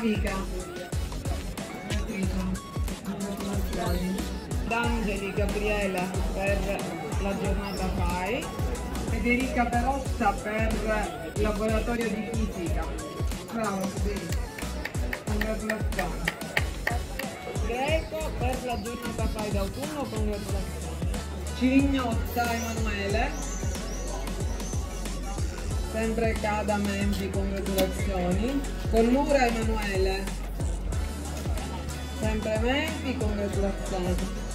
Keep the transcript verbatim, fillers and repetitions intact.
Federica. D'Angeli Gabriela per la giornata F A I. Federica Perossa per il laboratorio di fisica. Bravo Federica. Congratulazioni. Greco per la giornata F A I d'autunno, congratulazioni. Civignotta Emanuele, sempre Cada Mempi, congratulazioni. Collura Emanuele, sempre Mempi, congratulazioni.